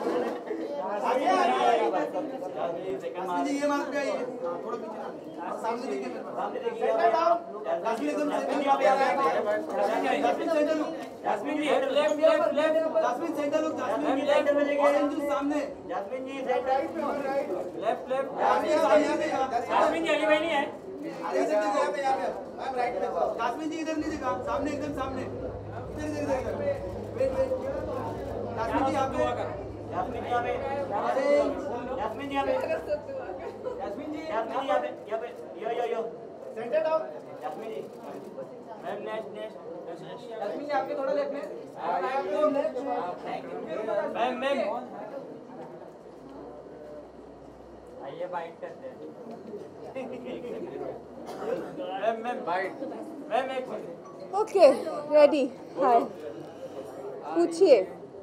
ये मार्क पे आइए, थोड़ा पीछे सामने देखिए, सामने देखिए। जास्मिन एकदम centre look, Jasmine ji left, Jasmine centre look, Jasmine ji left में देखिए, ऑरेंज जूस सामने, Jasmine ji centre left, Jasmine ji Ali भाई नहीं है, अरे इधर देखो, यहाँ पे मैम राइट में, जास्मिन जी इधर नहीं देखा, सामने एकदम सामने, इधर वेट, जास्मिन जी यहाँ पे, जास्मिन जी यहाँ पे, अरे जास्मिन जी यहाँ पे, जास्मिन जी यहाँ पे, yo centre down, Jasmine ji ma'am next, Jasmine ji आपके थोड़ा लेफ्ट में, मैम आइए बाइट करते हैं, मैम बाइट, मैम एक ओके रेडी। हाय पूछिए।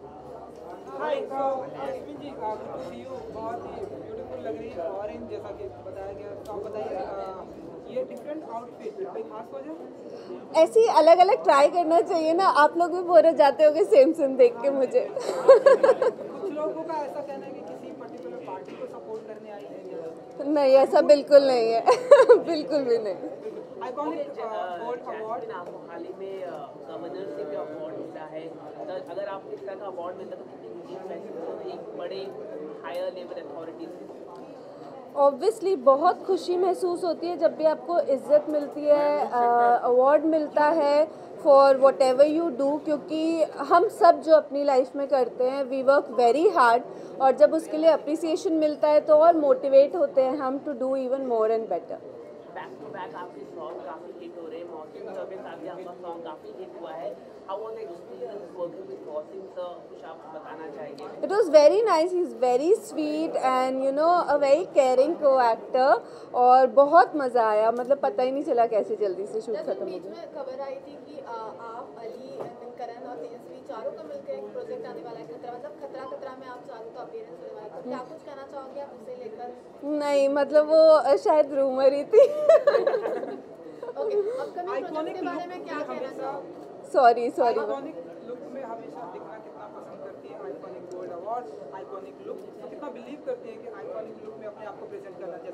हाय जास्मिन जी, बहुत ही ब्यूटीफुल लग रही है, ऑरेंज जैसा कि बताया गया, तो आप बताइए ये डिफरेंट आउटफिट कोई खास वजह? ऐसे ही अलग अलग ट्राई करना चाहिए ना, आप लोग भी बोर हो जाते होगे सेम देख के मुझे। कुछ लोगों का ऐसा कहना है कि किसी पर्टिकुलर पार्टी को सपोर्ट करने आई है। नहीं, ऐसा बिल्कुल नहीं है। बिल्कुल भी नहीं। आइकॉनिक अवार्ड आपको हाल ही में गवर्नर से भी अवार्ड मिला है, तो अगर आपको इस तरह का अवार्ड मिलता तो कितनी खुशी, एक बड़े हायर लेवल अथॉरिटी से? ऑब्वियसली बहुत खुशी महसूस होती है जब भी आपको इज़्ज़त मिलती है, अवार्ड मिलता है for whatever you do, क्योंकि हम सब जो अपनी लाइफ में करते हैं वी वर्क वेरी हार्ड, और जब उसके लिए अप्रिसिएशन मिलता है तो और मोटिवेट होते हैं हम to do even more and better. Back to back आपके सॉन्ग काफी हिट हो रहे हैं, मौसम सर के साथ भी आपका सॉन्ग काफी हिट हुआ है, how was the experience working with Mausam sir, कुछ आप बताना चाहेंगे? It was very nice. He's very sweet and you know a very caring co-actor, और बहुत मज़ा आया, मतलब पता ही नहीं चला कैसे जल्दी से शूट खत्म हो बीच गया। में खबर आई थी कि आप अली, करण और तेजस्वी चारों का मिलकर एक प्रोजेक्ट आने वाला है, खतरा, मतलब खतरा में आप चारों का अपीयरेंस होने वाला है, तो क्या कुछ कहना चाहोगे आप उसे लेकर? नहीं, मतलब वो शायद रूमर ही थी। ओके, अपकमिंग प्रोजेक्ट के बारे में क्या कहना चाहोगे? सॉरी आइकॉनिक लुक में हमेशा दिखना कितना पसंद करती है? Iconic gold award, iconic look, तो कितना बिलीव करती है कि आइकॉनिक लुक में अपने आप को प्रेजेंट करना चाहिए?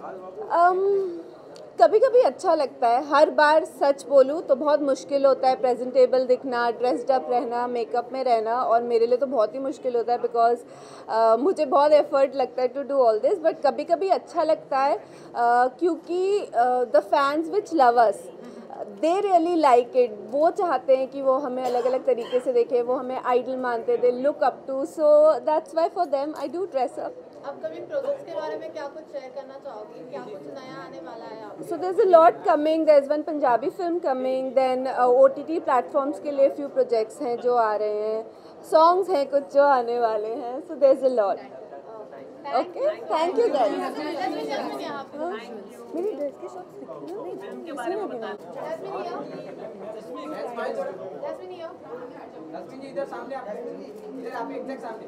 कभी कभी अच्छा लगता है, हर बार सच बोलूँ तो बहुत मुश्किल होता है प्रेजेंटेबल दिखना, ड्रेस्ड अप रहना, मेकअप में रहना, और मेरे लिए तो बहुत ही मुश्किल होता है बिकॉज मुझे बहुत एफर्ट लगता है to do all this, but कभी कभी अच्छा लगता है क्योंकि the fans which love us they really like it, वो चाहते हैं कि वो हमें अलग अलग तरीके से देखें, वो हमें आइडल मानते, they look up to, so that's why for them I do dress up. Upcoming projects के बारे में क्या कुछ शेयर करना चाहोगे? क्या कुछ नया आने वाला है आप? So there's a lot coming. There's one Punjabi film coming. Then OTT platforms के लिए few projects हैं जो आ रहे हैं. Songs हैं कुछ जो आने वाले हैं. So there's a lot. Okay. Thank you guys. मेरी ड्रेस की शॉट्स दिखती हैं ना? फिल्म के बारे में बताना। जास्मिन जी इधर सामने, आप इधर आप एग्जैक्ट सामने,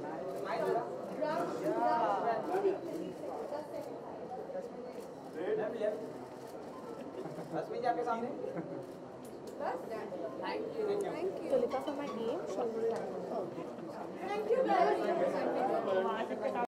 जास्मिन जी आपके सामने। Thank you. Tulita for my name. Thank you guys.